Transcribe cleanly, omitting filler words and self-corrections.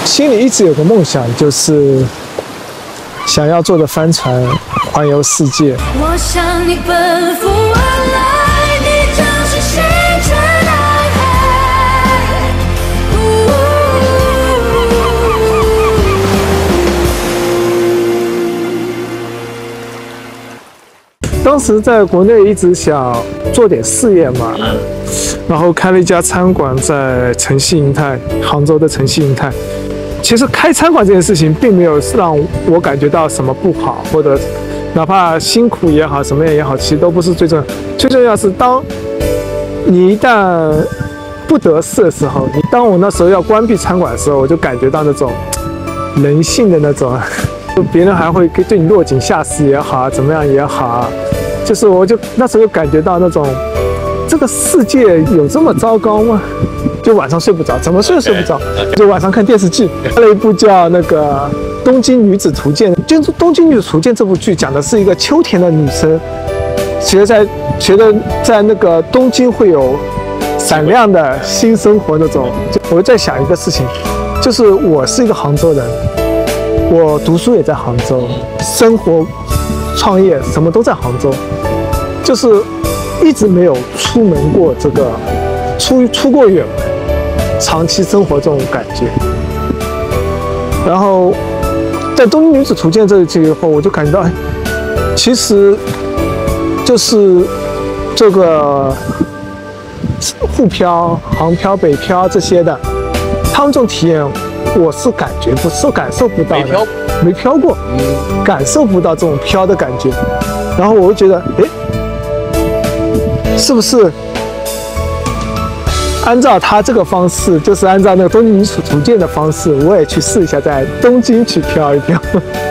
心里一直有个梦想，就是想要坐着帆船环游世界。 我向你奔赴而来，你就是星辰男孩。 当时在国内一直想做点事业嘛，然后开了一家餐馆在城西银泰，杭州的城西银泰。其实开餐馆这件事情并没有让我感觉到什么不好，或者哪怕辛苦也好，什么也好，其实都不是最重要。最重要是当你一旦不得势的时候，当我那时候要关闭餐馆的时候，我就感觉到那种人性的那种，就别人还会对你落井下石也好，怎么样也好，就是我就那时候就感觉到那种这个世界有这么糟糕吗？就晚上睡不着，怎么睡都睡不着，就晚上看电视剧，看了一部叫那个《东京女子图鉴》。就是《东京女子图鉴》这部剧讲的是一个秋田的女生，觉得在那个东京会有闪亮的新生活那种。我在想一个事情，就是我是一个杭州人，我读书也在杭州，生活、创业什么都在杭州，就是一直没有出门过这个出过远门。长期生活这种感觉，然后在《东京女子图鉴》这一集以后，我就感觉到，其实就是这个沪漂、杭漂、北漂这些的，他们这种体验，我是感受不到的，没漂过，感受不到这种漂的感觉。然后我就觉得，是不是？按照他这个方式，就是按照那个《东京女子图鉴》的方式，我也去试一下，在东京去漂一漂。